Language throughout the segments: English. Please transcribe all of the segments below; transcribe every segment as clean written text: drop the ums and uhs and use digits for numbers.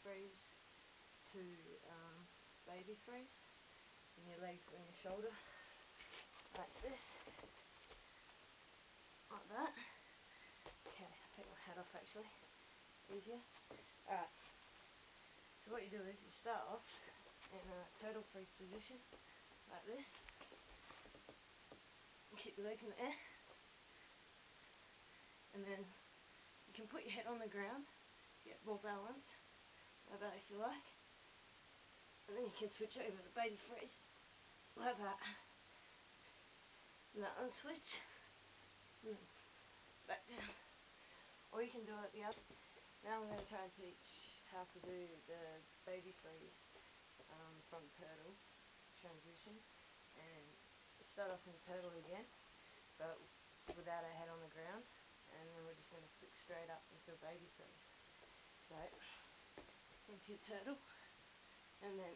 freeze to baby freeze, and your legs on your shoulder, like this, like that. Okay, I'll take my hat off actually, easier. Alright, so what you do is you start off in a turtle freeze position, like this. Keep your legs in the air, and then you can put your head on the ground, get more balance, like that if you like, and then you can switch over to baby freeze, like that, and that unswitch, and back down. Or you can do it the other. Now I'm going to try and teach how to do the baby freeze from turtle transition, and start off in turtle again, but without our head on the ground, and then we're just going to flick straight up into a baby freeze. So, into your turtle, and then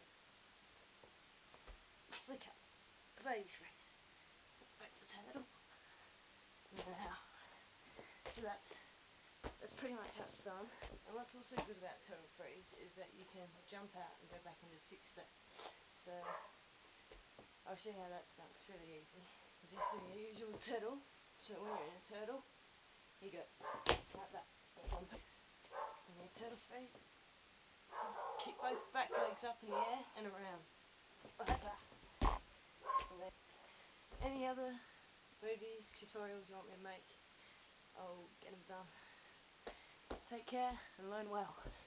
flick up, baby freeze, back to turtle, now. So that's pretty much how it's done. And what's also good about turtle freeze is that you can jump out and go back into 6 step. So I'll show you how that's done. It's really easy. You just do your usual turtle. So when you're in a turtle, you go like that. And your turtle freeze, keep both back legs up in the air and around, like that. And then any other movies, tutorials you want me to make, I'll get them done. Take care and learn well.